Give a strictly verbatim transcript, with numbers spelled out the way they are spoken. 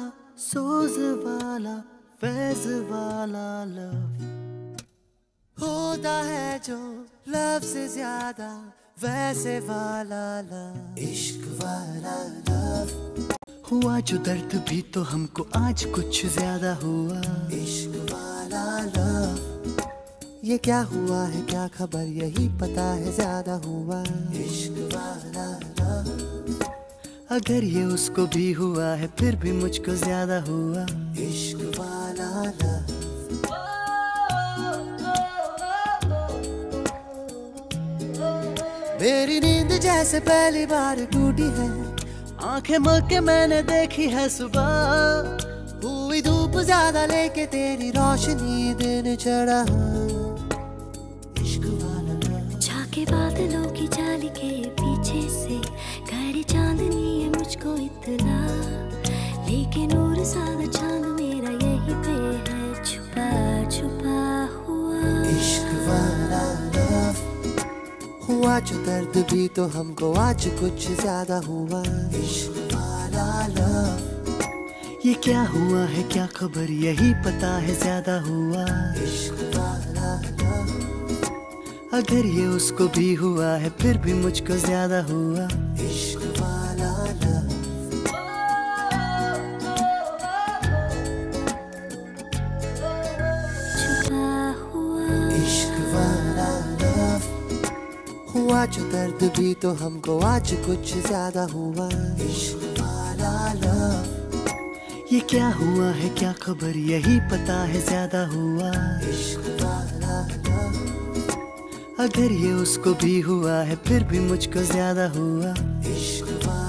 सोज वाला फैज वाला लव होता है जो लव से ज्यादा वैसे वाला लव, इश्क वाला लव। हुआ जो दर्द भी तो हमको आज कुछ ज्यादा हुआ, इश्क वाला लव। ये क्या हुआ है क्या खबर यही पता है ज्यादा हुआ, इश्क वाला लव। अगर ये उसको भी हुआ है फिर भी मुझको ज्यादा हुआ, इश्क वाला लव। मेरी नींद जैसे पहली बार टूटी है, आंखें मल के मैंने देखी है सुबह। हुई धूप ज्यादा लेके तेरी रोशनी दिन चढ़ा, इश्क वाला लव। झाके बादलों की जाली के पीछे से खड़ी चांदनी है मुझको इतना, लेकिन नूर सादा चांद मेरा यही पे है छुपा छुपा हुआ, इश्क वाला लव। हुआ जो दर्द भी तो हमको आज कुछ ज्यादा हुआ, इश्क वाला लव। ये क्या हुआ है क्या खबर यही पता है ज्यादा हुआ, इश्क वाला लव। अगर ये उसको भी हुआ है फिर भी मुझको ज्यादा हुआ, इश्क वाला लव। छुपा हुआ, इश्क वाला लव। हुआ जो दर्द भी तो हमको आज कुछ ज्यादा हुआ, इश्क वाला लव। ये क्या हुआ है क्या खबर यही पता है ज्यादा हुआ, इश्क वाला लव। अगर ये उसको भी हुआ है फिर भी मुझको ज्यादा हुआ, इश्क वाला